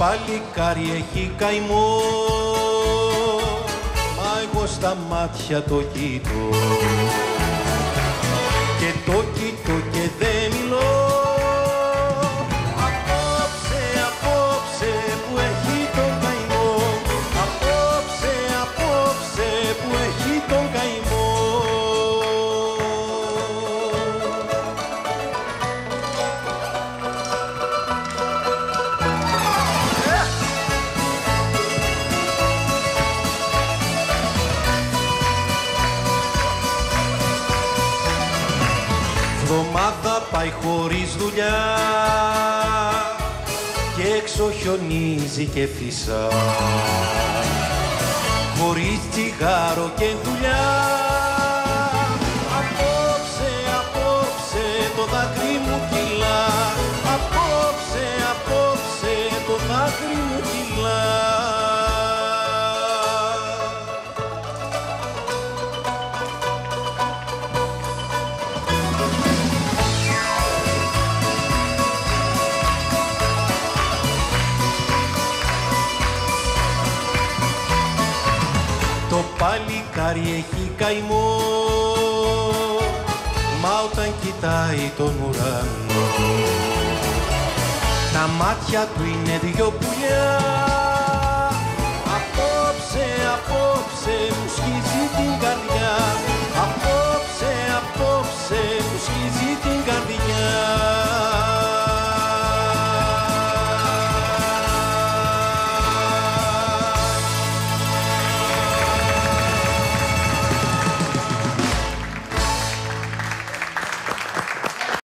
παλικάρι έχει καημό, μα εγώ στα μάτια το κοιτώ και το κοιτώ και δεν μιλώ. Απόψε, απόψε που έχει τον καημό, απόψε, απόψε που έχει τον καημό. Εβδομάδα πάει χωρίς δουλειά και έξω χιονίζει και φυσά, χωρίς τσιγάρο και δουλειά. Απόψε, απόψε το δάκρυ μου κυλά, απόψε, απόψε το δάκρυ μου κυλά. Το παλικάρι έχει καημό, μα όταν κοιτάει τον ουρανό τα μάτια του είναι δυο πουλιά. Απόψε, απόψε μου σκίζει την καρδιά, απόψε, απόψε μου σκίζει την καρδιά.